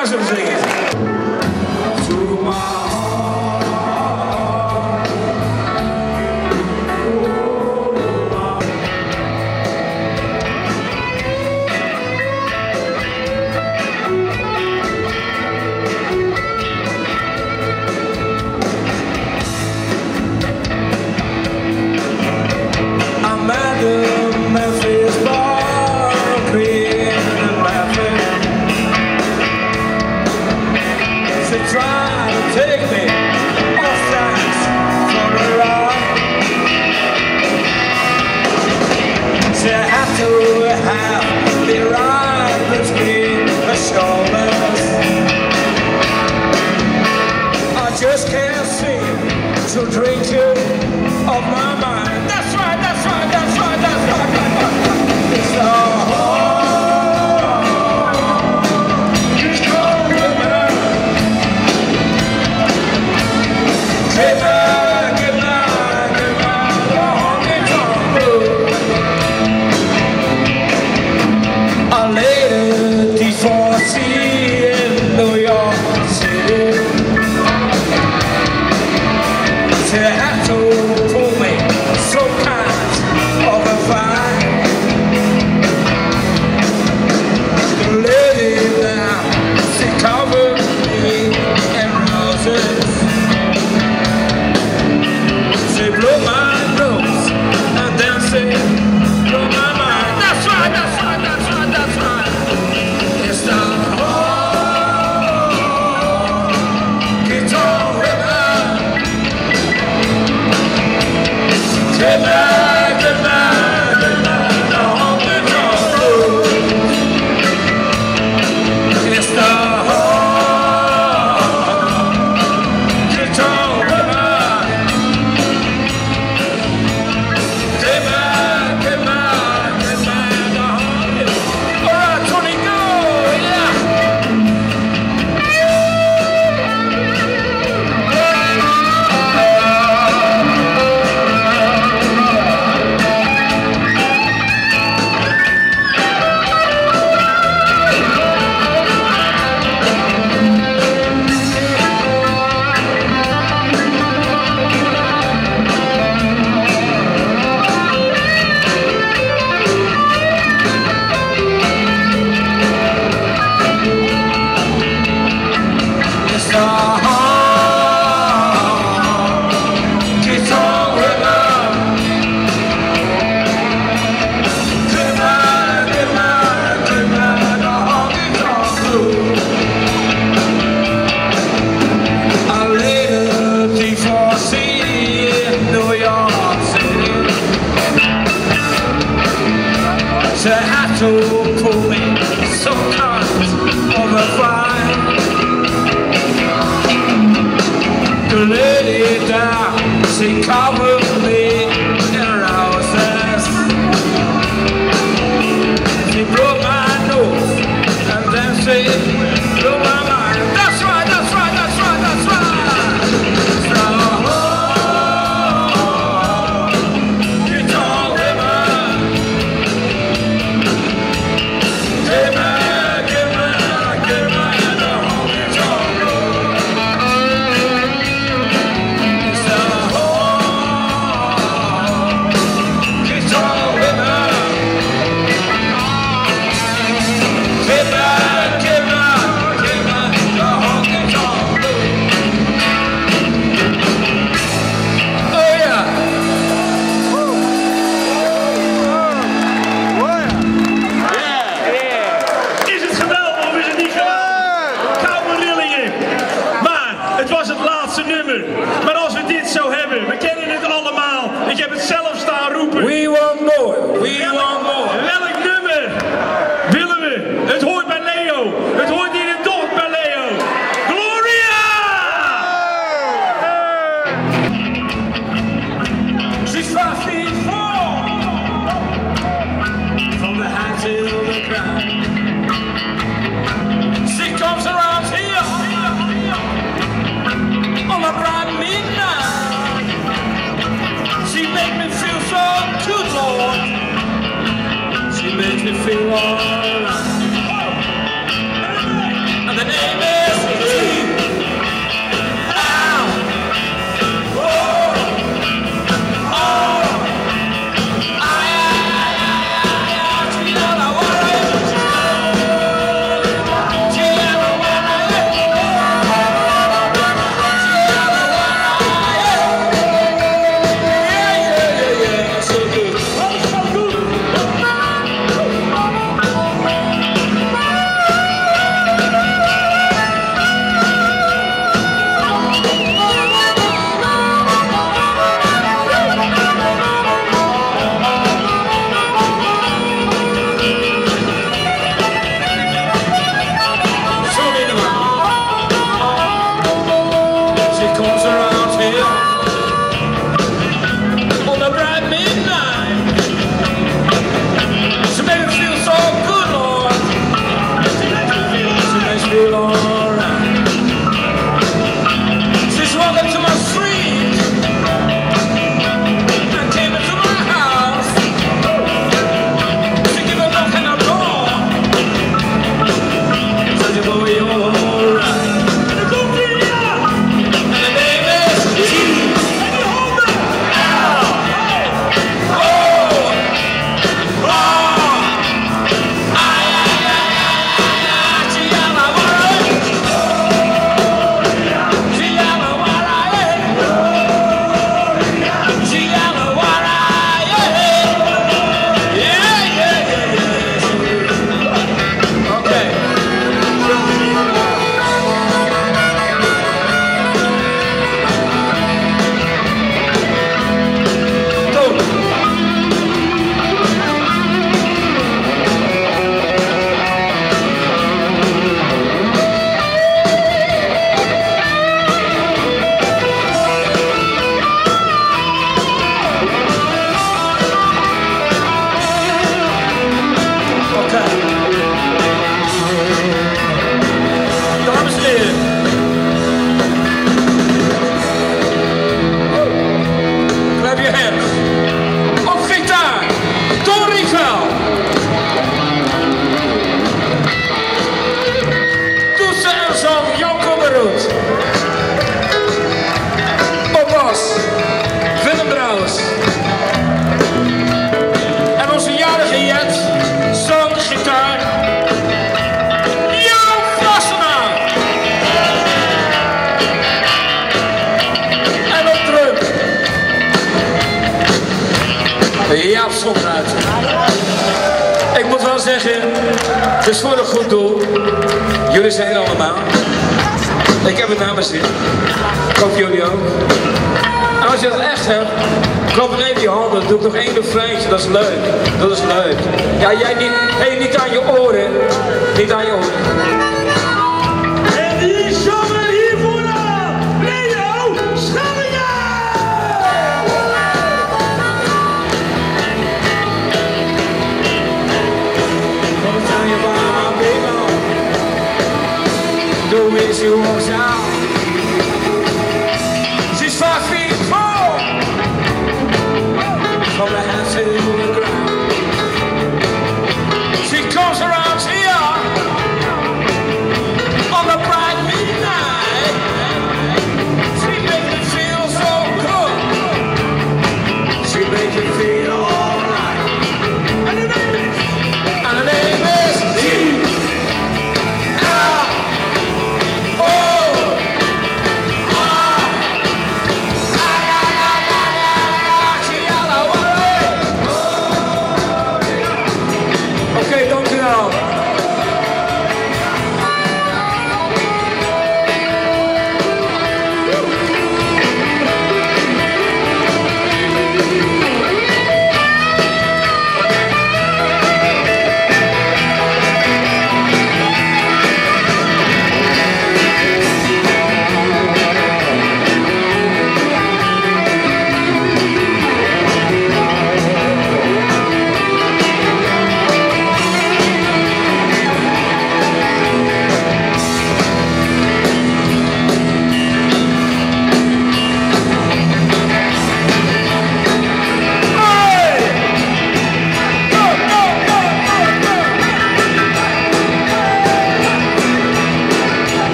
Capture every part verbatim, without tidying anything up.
maar zo zingen. So drink you of my mind. That's right, that's right, that's right, that's right, that's right. It's the heart. It's cold in there. Get back, get back, get back, the honky-tonk road. I laid it D four C in New York City. They had to pull me so kind of a fire. The lady now, she covered me in roses. She blew my nose and then she blew my mind. That's right, that's right, that's right, that's right. It's the whole guitar river. Get back, get back, get back, the honky-tonk road. It's the honky-tonk river. Get back, get back, get back, the honky-tonk. All right, Tony, go, yeah. She had to pull me so kind of a fire. The lady down, she covered me in roses. She blew my nose and then she blew my mind. That's right, that's right, that's right, that's right. So, maar als we dit zo hebben, we kennen het allemaal. Ik heb het zelf staan roepen. We want more, we want more. Welk nummer willen we? Het hoort bij Leo. Het hoort in het dorp bij Leo. Gloria! She's five feet four, from the hand till the ground. She comes around here on a bright midnight. She makes me feel so good, Lord. She makes me feel alright. And the name Jaap Stokruit. Ik moet wel zeggen, het is voor een goed doel. Jullie zijn er allemaal. Ik heb het naar mijn zin. Ik hoop jullie ook. En als je dat echt hebt, klop er even die handen. Doe ik nog één refreintje, dat is leuk. Dat is leuk. Ja, jij niet, hey, niet aan je oren. Niet aan je oren. En die zanger hiervoor aan, Leo Schellinga! Come tell you about my baby. The way she walks out. She's five feet four. From the head to the ground. She comes around here on the bright midnight. She makes me feel so good. She makes me feel alright. And her name is, and her name is G. L. O. R. Oké, dankjewel.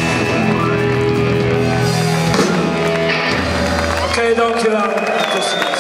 Oké, dankjewel.